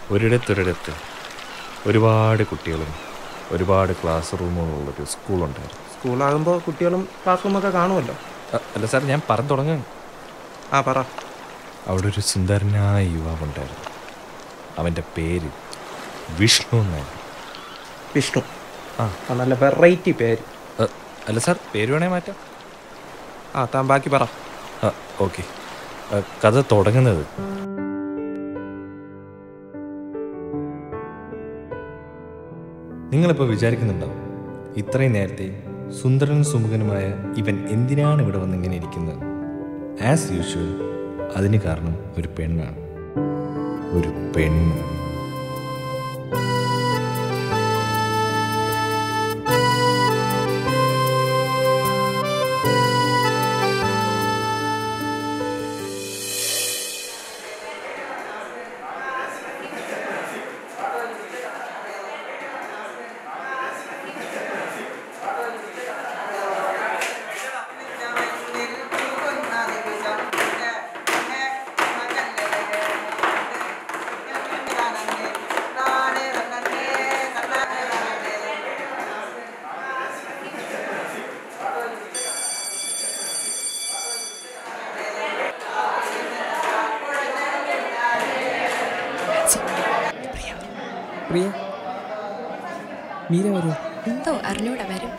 ഒരിടത്തൊരിടത്ത് ഒരുപാട് കുട്ടികളും ഒരുപാട് ക്ലാസ് റൂമുകളുള്ളൊരു സ്കൂളുണ്ടായിരുന്നു. സ്കൂളാകുമ്പോൾ കുട്ടികളും ക്ലാസ് റൂമൊക്കെ കാണുമല്ലോ. അല്ല സാർ, ഞാൻ പറഞ്ഞു തുടങ്ങാൻ. പറ. അവിടെ ഒരു സുന്ദരനായ യുവാവുണ്ടായിരുന്നു. അവൻ്റെ പേര് വിഷ്ണു എന്നായിരുന്നു. വിഷ്ണു? നല്ല വെറൈറ്റി പേര്. അല്ല സാർ, പേര് വേണേ മാറ്റാം. താൻ ബാക്കി പറ. ഓക്കെ. കഥ തുടങ്ങുന്നത് നിങ്ങളിപ്പോൾ വിചാരിക്കുന്നുണ്ടാവും, ഇത്രയും നേരത്തെ സുന്ദരനും സുമുഖനുമായ ഇവൻ എന്തിനാണ് ഇവിടെ വന്ന് ഇങ്ങനെ ഇരിക്കുന്നത്. ആസ് യൂഷ്വൽ അതിന് കാരണം ഒരു പെണ്ണാണ്. ഒരു പെണ്ണ്. എന്തോ അറിഞ്ഞൂടെ വരും.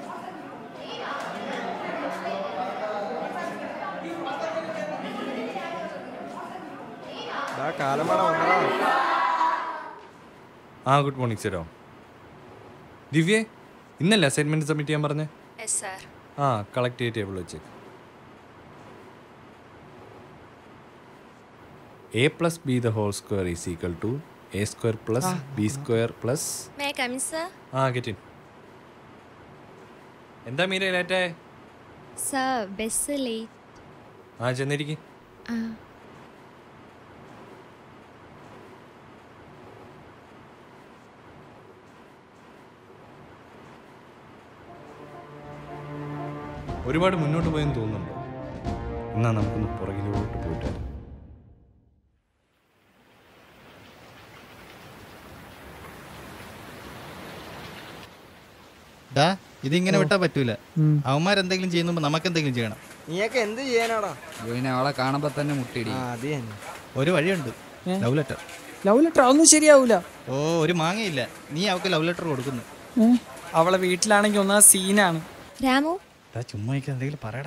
Good morning സരോ. ദിവ്യേ, ഇന്നല്ലേ അസൈൻമെന്റ് സബ്മിറ്റ് ചെയ്യാൻ പറഞ്ഞേ? കളക്ട് ചെയ്ത് ടേബിൾ വെച്ചേക്ക്. a plus b the whole square is equal to a square plus b square plus. May I come in, sir? Get in. എന്താ മീര ലേറ്റേ? Sir, bus late. ചെന്നിരിക്കും. ഒരുപാട് മുന്നോട്ട് പോയെന്ന് തോന്നുന്നുണ്ടോ? എന്നാ നമുക്കൊന്ന് പുറകിലോട്ട് പോയിട്ട്. ഇതിങ്ങനെ വിട്ടാ പറ്റൂല. അവന്മാരെന്തെങ്കിലും ചെയ്യുമ്പോ നമുക്കെന്തെങ്കിലും ചെയ്യണം. നീയൊക്കെ എന്ത് ചെയ്യാനാടാ? അവളെ കാണുമ്പോ തന്നെ മുട്ടിയിടി. ഒരു വഴിയുണ്ട്, ലവ് ലെറ്റർ. ലവ് ലെറ്റർ ഒന്നും ശരിയാവൂല. ഒരു മാങ്ങയില്ല, നീ അവൾക്ക് ലവ് ലെറ്റർ കൊടുക്കുന്നു. അവളെ വീട്ടിലാണെങ്കിൽ ഒന്നാ സീനാണ്. രാമു ചുമ്മാ എന്തെങ്കിലും പറയടാ.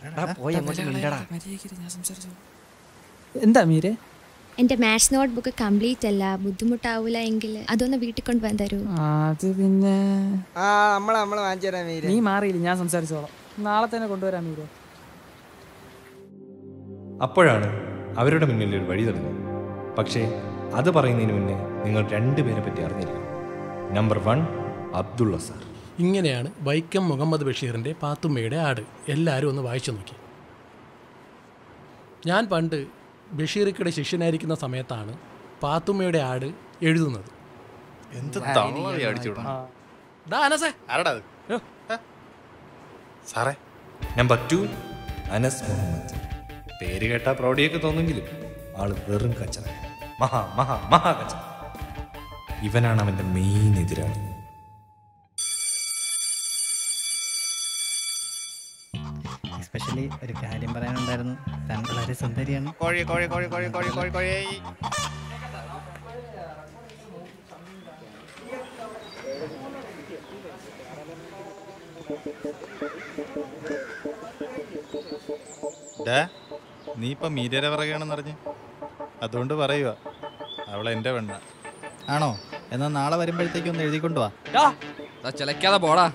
എന്താ മീരെ? എന്റെ മാത്സ് നോട്ട് ബുക്ക് കംപ്ലീറ്റ് അല്ല, ബുദ്ധിമുട്ടാവൂല എങ്കിൽ അതൊന്ന് വീട്ടിൽ കൊണ്ടുവന്ന് തരൂ. അത് പിന്നെ നീ മാറിയില്ല, ഞാൻ സംസാരിച്ചോളാം. നാളെ തന്നെ കൊണ്ടുവരാം മീരെ. അപ്പോഴാണ് അവരുടെ മുന്നിൽ ഒരു വഴി തെളിഞ്ഞത്. പക്ഷേ അത് പറയുന്നതിന് മുന്നേ നിങ്ങൾ രണ്ടുപേരെ പറ്റി അറിഞ്ഞിരിക്കണം. Number 1 Abdulla sir. ഇങ്ങനെയാണ് വൈക്കം മുഹമ്മദ് ബഷീറിൻ്റെ പാത്തുമ്മയുടെ ആട്. എല്ലാവരും ഒന്ന് വായിച്ചു നോക്കി. ഞാൻ പണ്ട് ബഷീറിക്കയുടെ ശിഷ്യനായിരിക്കുന്ന സമയത്താണ് പാത്തുമ്മയുടെ ആട് എഴുതുന്നത്. സാറേ, നമ്പർ 2 അനസ് മുഹമ്മദ്. പേര് കേട്ടാ പ്രൗഢിയൊക്കെ തോന്നുമെങ്കിലും ആള് വെറും കച്ചറ. മഹാ കച്ചറ. ഇവനാണ് അവന്റെ മെയിൻ എതിരാളി. എസ്പെഷ്യലി ഒരു കാര്യം പറയാനുണ്ടായിരുന്നു. താൻ വളരെ സുന്ദരിയാണ്. നീ ഇപ്പൊ മീരയുടെ പിറകെയാണെന്ന് അറിഞ്ഞ്, അതുകൊണ്ട് പറയുക അവളെ എന്റെ പെണ്ണ. ആണോ? എന്നാൽ നാളെ വരുമ്പോഴത്തേക്ക് ഒന്ന് എഴുതിക്കൊണ്ടുവാ. ചിലക്കാതെ പോടാ.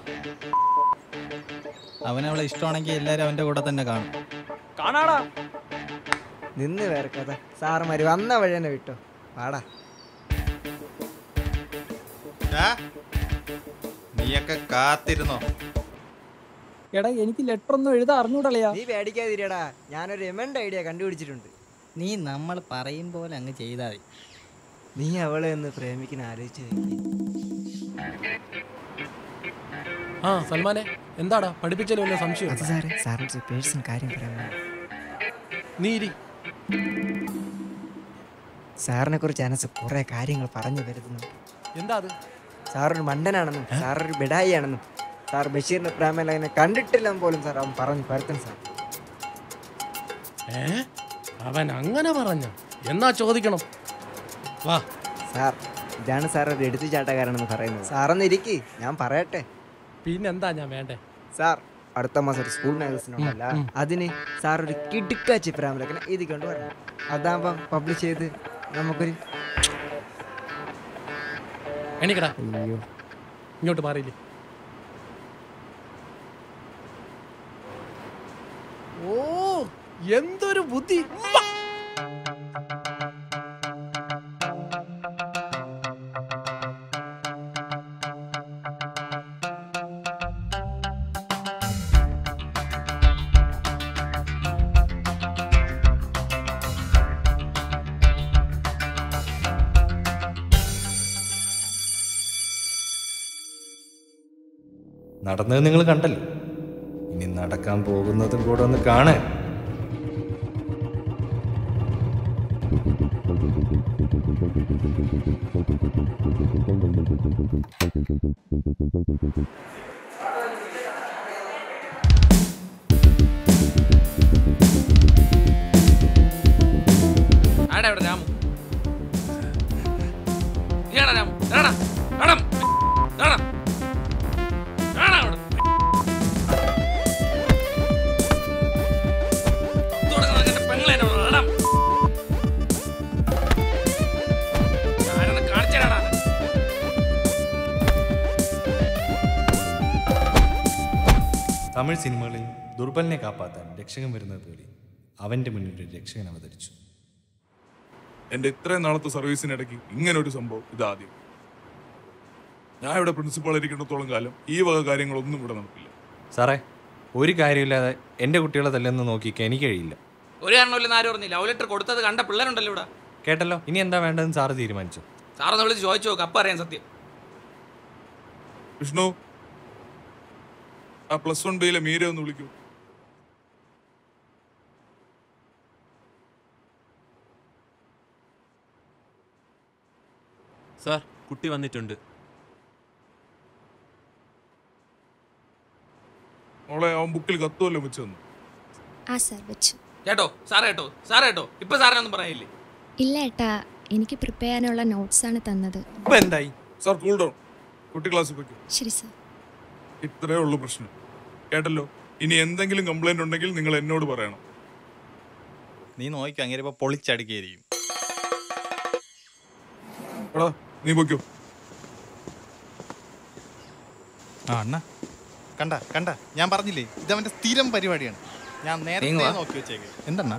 അവനവളെ ഇഷ്ടമാണെങ്കിൽ എല്ലാരും അവന്റെ കൂടെ തന്നെ കാണും. കാണാടാ. നിന്ന് വേർക്കഥ. സാറുമാര് വന്ന വഴി തന്നെ വിട്ടോ. പാടാ. നീയൊക്കെ കാത്തിരുന്നോ? എടാ, എനിക്ക് ലെറ്റർ ഒന്നും എഴുതാ അറിഞ്ഞൂടല്ലയാ. നീ പേടിക്കാതിരിയടാ, ഞാനൊരു എമന്റെ ഐഡിയ കണ്ടുപിടിച്ചിട്ടുണ്ട്. നീ നമ്മൾ പറയും പോലെ അങ്ങ് ചെയ്താൽ മതി. നീ അവളെ ഒന്ന് പ്രേമിക്കാൻ ആലോചിച്ച് നോക്കി. സൽമാനെ, എന്താടാ പഠിപ്പിച്ചാലും വല്ല സംശയം? സാറിന്റെ പേഴ്സണൽ കാര്യം പറയാൻ. നീ ഇരി. സാറിനെ കുറിച്ച് അനസ് കുറെ കാര്യങ്ങൾ പറഞ്ഞു വരുന്നു. എന്താ അത്? സാറൊരു മണ്ടനാണെന്നും സാറൊരു ബിഡായി ആണെന്നും സാർ ബഷീറിന്റെ പ്രേമലേഖനെ കണ്ടിട്ടില്ലെന്ന് പോലും സാർ അവൻ പറഞ്ഞു പരത്തുന്നു സാർ. അവൻ അങ്ങനെ പറഞ്ഞ എന്നാ ചോദിക്കണം. വാ സാർ, ഇതാണ് സാർ ഒരു എടുത്തുചാട്ടക്കാരനെന്ന് പറയുന്നത്. സാറൊന്ന് ഇരിക്കി, ഞാൻ പറയട്ടെ. പിന്നെന്താ ഞാൻ വേണ്ടേ? സാർ, അടുത്ത മാസം ഒരു സ്കൂൾ മാഗസിനുണ്ടല്ല, അതിന് സാർ ഒരു കിടുക്കാച്ചി പ്രേമലേഖനം എഴുതി കൊണ്ട് വരണം. അതാകുമ്പം പബ്ലിഷ് ചെയ്ത് നമുക്കൊരു എണീക്കടാ. അയ്യോ ഇങ്ങോട്ട് മാറിയില്ലേ? ഓ എന്തൊരു ബുദ്ധി. നടന്നത് നിങ്ങൾ കണ്ടല്ലോ, ഇനി നടക്കാൻ പോകുന്നതും കൂടെ ഒന്ന് കാണേ. തമിഴ് സിനിമകളിൽ ദുർബലിനെ കാപ്പാത്താൻ രക്ഷകൻ വരുന്നത് പോലെ അവൻ്റെ മുന്നിൽ ഒരു രക്ഷകൻ അവതരിച്ചു. എൻ്റെ ഇത്രയും നാളത്തെ സർവീസിനിടയ്ക്ക് ഇങ്ങനെ ഒരു സംഭവം ഇതാദ്യം. ഞാൻ ഇവിടെ പ്രിൻസിപ്പാൾ ഇരിക്കുന്നിടത്തോളം കാലം ഈ വക കാര്യങ്ങളൊന്നും ഇവിടെ നടക്കില്ല. സാറേ, ഒരു കാര്യമില്ലാതെ എൻ്റെ കുട്ടികളെ തല്ലെന്ന് നോക്കിക്കാൻ എനിക്ക് കഴിയില്ല. ഒരു കാരണമില്ലെന്ന് ആരും പറഞ്ഞില്ല. ലവ് ലെറ്റർ കൊടുത്തത് കണ്ട പിള്ളേരുണ്ടല്ലോ ഇവിടെ. കേട്ടല്ലോ, ഇനി എന്താ വേണ്ടതെന്ന് സാറ് തീരുമാനിച്ചു. സാറൊന്ന് വിളിച്ച് ചോദിച്ചു നോക്ക്, അപ്പം അറിയാൻ സത്യം. വിഷ്ണു, ആ +1 ബിയിലെ മീര ഒന്ന് വിളിക്കൂ. സാർ, കുട്ടി വന്നിട്ടുണ്ട്. മോളെ, അവൻ ബുക്കിൽ കത്തുമല്ലോ വെച്ച് തന്നു. ആ സാർ വെച്ചു. കേട്ടോ സാറേ, കേട്ടോ സാറേ, കേട്ടോ ഇപ്പൊ സാറിനൊന്നും പറയില്ലേ? ഇല്ല ഏട്ടാ, എനിക്ക് പ്രിപ്പയർ ചെയ്യാനുള്ള നോട്ട്സ് ആണ് തന്നത്. ഇപ്പൊ എന്തായി? Sir, cool down. കുട്ടി ക്ലാസ്സിൽ പോയിക്കോ. ശരി സാർ. ഇത്രേ ഉള്ളൂ പ്രശ്നം. കേട്ടല്ലോ, ഇനി എന്തെങ്കിലും കംപ്ലൈന്റ് ഉണ്ടെങ്കിൽ നിങ്ങൾ എന്നോട് പറയണം. നീ നോക്കിക്കോ, അങ്ങനെ ഇപ്പൊ പൊളിച്ചടുക്കിയായിരിക്കും. എടാ, നീ പോയിക്കോ. ആ അണ്ണ, കണ്ട കണ്ട, ഞാൻ പറഞ്ഞില്ലേ ഇതവന്റെ സ്ഥിരം പരിപാടിയാണ്. ഞാൻ നേരത്തെ നോക്കി വെച്ചേക്ക്. എന്തെണ്ണ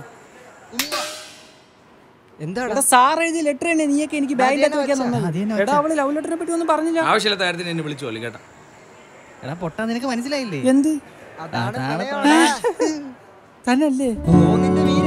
എന്താണ് സാർ എഴുതിയ ലെറ്റർ തന്നെ നീയൊക്കെ എനിക്ക് ബാഗിലേക്ക് വെക്കാൻ തന്നത്. എടാ, അവള് ലവ് ലെറ്ററിനെ പറ്റി ഒന്നും പറഞ്ഞില്ല. ആവശ്യമില്ലാത്ത കാര്യത്തിന് എന്നെ വിളിച്ചു പോലെ കേട്ടാ. എടാ പൊട്ടാ, നിനക്ക് മനസ്സിലായില്ലേ? എന്ത് അതാണ് തന്നല്ലേ? നിന്റെ വീര.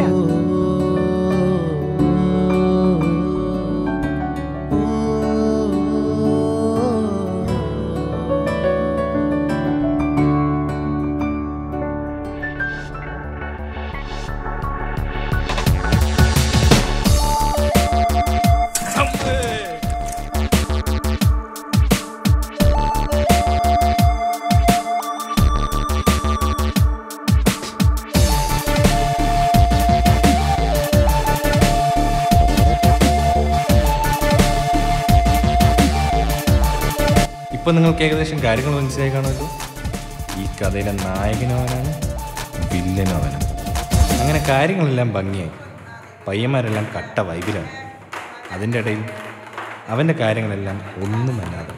ഇപ്പം നിങ്ങൾക്ക് ഏകദേശം കാര്യങ്ങൾ മനസ്സിലായി കാണുമല്ലോ. ഈ കഥയിലെ നായകനവനാണ്, വില്ലനവനാണ്. അങ്ങനെ കാര്യങ്ങളെല്ലാം ഭംഗിയായി. പയ്യന്മാരെല്ലാം കട്ട വൈബിലാണ്. അതിൻ്റെ ഇടയിൽ അവൻ്റെ കാര്യങ്ങളെല്ലാം ഒന്നും അല്ലാതെ.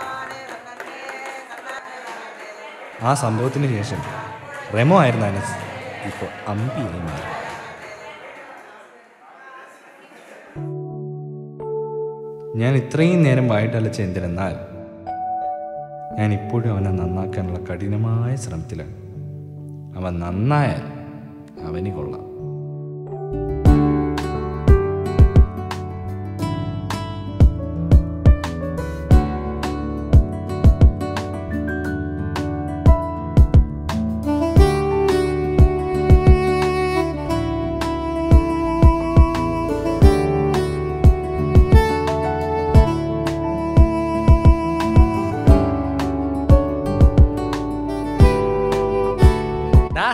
ആ സംഭവത്തിന് ശേഷം റെമോ ആയിരുന്ന അനസ് ഇപ്പോൾ അമ്പിയായി മാറി. ഞാൻ ഇത്രയും നേരം വായിട്ടലച്ച എന്തിനെന്നാൽ ഞാൻ ഇപ്പോഴും അവനെ നന്നാക്കാനുള്ള കഠിനമായ ശ്രമത്തിലാണ്. അവൻ നന്നായാൽ അവന് കൊള്ളാം.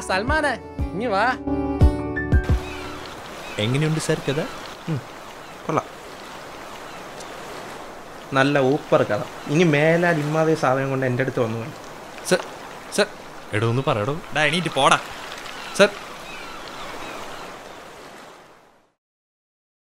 സൽമാനെ ഇനി വാ. എങ്ങനെയുണ്ട് സാർ കഥ? കൊള്ളാം, നല്ല ഊപ്പർ കഥ. ഇനി മേലാൽ ഇമ്മാതെ സാധനം കൊണ്ട് എൻ്റെ അടുത്ത് വന്നു. സർ സർ എടോ ഒന്ന് പറയടോ. എണീറ്റ് പോടാ. സർ